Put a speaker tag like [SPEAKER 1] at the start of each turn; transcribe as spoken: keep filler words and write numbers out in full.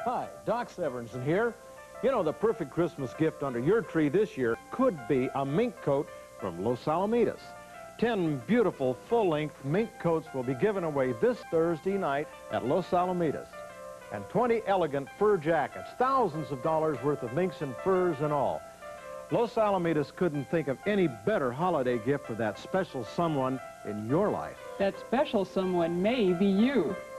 [SPEAKER 1] Hi, Doc Severinsen here. You know, the perfect Christmas gift under your tree this year could be a mink coat from Los Alamitos. Ten beautiful full-length mink coats will be given away this Thursday night at Los Alamitos. And twenty elegant fur jackets, thousands of dollars worth of minks and furs and all. Los Alamitos couldn't think of any better holiday gift for that special someone in your life.
[SPEAKER 2] That special someone may be you.